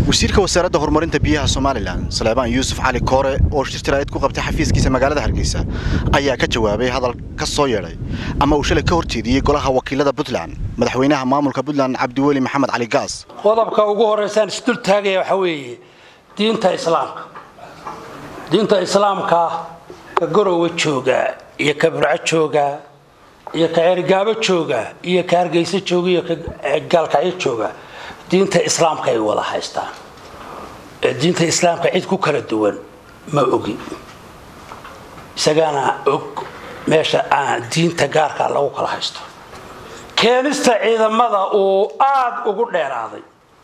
wasiirka wasaaradda horumarinta biyaha Soomaaliland Salebaan Yuusuf Cali Koore oo shirtiraad ku qabtay xafiiskiisa magaalada Hargeysa ayaa ka jawaabay hadal ka soo yeeray ama uu shalay ka horjeediyay golaha wakiilada Puntland madaxweynaha maamulka Puntland Cabdiweli Maxamed Cali Gaas qodobka ugu horeeysan isdul taagay waxa weeye diinta islaamka ka gorowa jooga iyo ka burco jooga iyo ka ergaabo jooga iyo ka Hargeysa jooga iyo ka galkacyo jooga diinta islaamka ay wada haystaan diinta islaamka cid ku kala duwan ma ogi isagana og meesha diinta gaarka lagu kala haysto keenista ciidamada oo aad ugu dheeraaday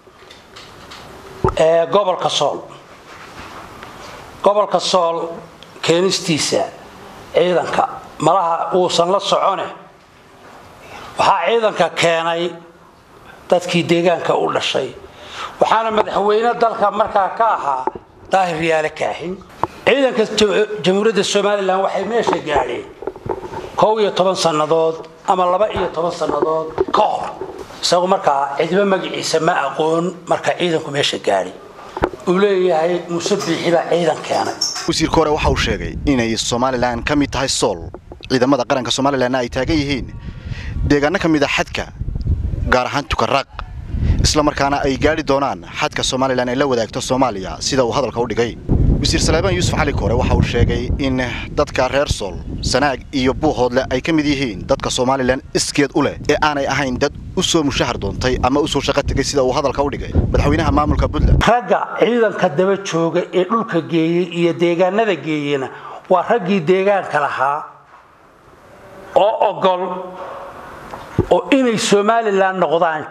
gobolka Sool keenistiisa ciidanka malaha uu san la socone waxa ciidanka keenay dadkii deegaanka u dhashay waxaana madaxweynaha dalka markaa ka ahaa Daahir Yaale Kaahin ciidanka jamhuuriyadda Soomaaliland waxay meesha gaareen 12 sanadood ama 12 sanadood ka hor isagoo markaa cidba magaciisa ma aqoon marka ciidanku meesha gaaray uu leeyahay musabbixida ciidan keenay wasiir Koore waxa uu sheegay inay Soomaaliland ka mid tahay Sool ciidamada qaranka Soomaaliland ay taagan yihiin deegaanka kamid ah xadka gaar ahaan Tukaraq isla markaana ay gaari doonaan xadka Soomaaliland ay la wadaagto Soomaaliya sida uu hadalka u dhigay wasiir Salebaan Yuusuf Cali Koore waxa uu sheegay in dadka reer Sool Sanaag iyo Buuhoodle ay kamid yihiin dadka Soomaaliland iskeed u leh ee aanay ahayn dad u soo mushahar doontay ama u soo shaqo tagay sida uu hadalka u dhigay madaxweynaha maamulka Puntland ragga ciidanka daba jooga ee dhulka geeyay iyo deegaanada geeyayna waa raggii deegaanka lahaa oo ogol oo inay Soomaaliland noqdaan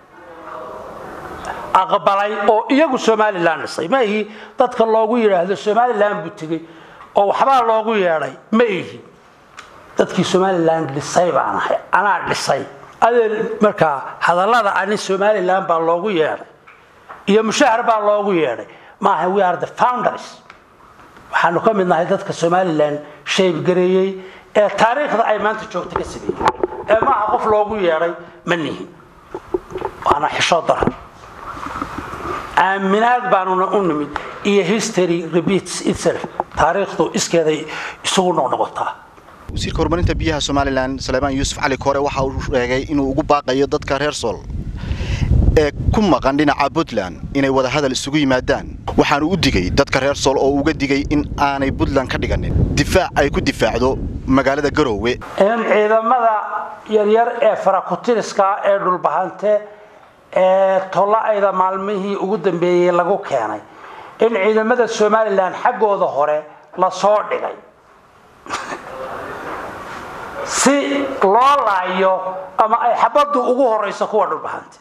aqbalay oo iyagu Soomaaliland dhisay ma ihi dadka loogu yiraahdo Soomaaliland butigay oo waxba loogu yeeray ma ihi dadkii Soomaaliland dhisay baan ahay ana dhisay adee marka hadallada aan Soomaaliland baa loogu yeeray iyo mushahar baa loogu yeeray ma aha we are the founders waxaanu ka mid nahay dadka Soomaaliland shayb gareeyay ee taariikhda ay maanta joogto ka sameeyay ma aha qof loogu yeeray manihi ana xishood dar aaminaad baanu u nimid iyo history repeats itself taariikhdu iskeeday isugu noqotaa wasiirka horumarinta biyaha Soomaaliland Salebaan Yuusuf Cali Koore waxa uu sheegay inuu ugu baaqayo dadka reer Sool ee ku maqan dhinaca Puntland inay wada hadal isugu yimaadaan waxaan u digay dadka reer Sool oo uga digay in aanay Puntland ka dhiganin difaac ay ku difaacdo magaalada Garowe in ciidamada yar ee farakutiriska ee dhulbahante ee tolaayda maalmihii ugu dambeeyay lagu keenay in ciidamada Soomaaliland xaqooda hore la soo dhigay si loo laayo ama ay xabadu ugu horeyso kuwa dhulbahante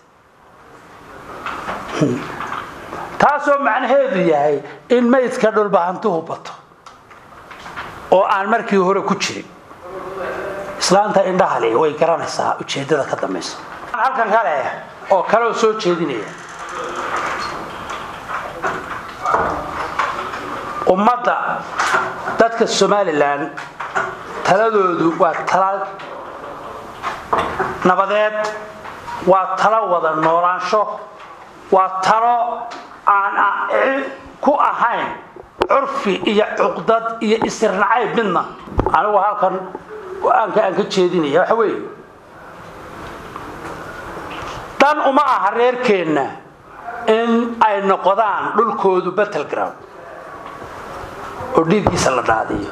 taasoo macnaheedu yahay in meydka dhulbahantuhu bato oo aan markii hore ku jirin islaanta indhaha leh way garanaysaa ujeedada ka dambaysa halkan kale oo kale soo jeedinaya ummadda dadka Soomaaliland taladoodu waa tala nabadeed waa tala wada noolaansho waa talo aan ku ahayn curfi iyo cuqdad iyo istirnacay midna anigu halkan aan ka jeedinaya waxa weeye tan uma aha reerkeena in ay noqdaan dhulkoodu battleground oo dhiiggiisa la daadiyo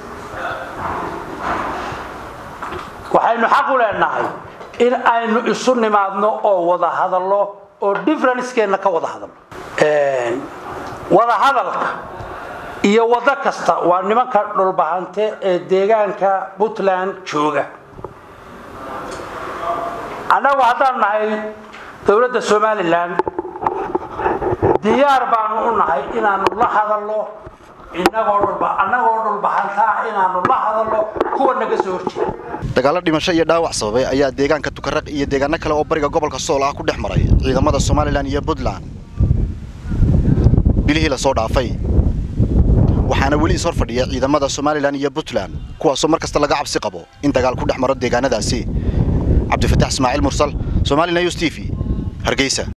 waxaynu xaq u leenahay in aynu isu nimaadno oo wada hadallo oo differencekeena ka wada hadalno wada hadalka iyo wada kasta waa nimanka dhulbahante ee deegaanka Puntland jooga anagu haddaan nahay dawladda Soomaaliland diyaar baanu u nahay inaanu la hadalno inagoo dhulbahanta inaanu la hadalno kuwa naga soo horjeeda dagaal dhimasho iyo dhaawac sababay ayaa deegaanka Tukaraq iyo deegaano kale oo bariga gobolka Sool ah ku dhexmaray ciidamada Soomaaliland iyo Puntland bilihii la soo dhaafay waxaana wali soo fadhiya ciidamada Soomaaliland iyo Puntland kuwaas oo markasta laga cabsi qabo in dagaal ku dhexmaro deegaanadaasi Cabdi Fataax Ismaaciil Mursal Somali News TV Hargeysa.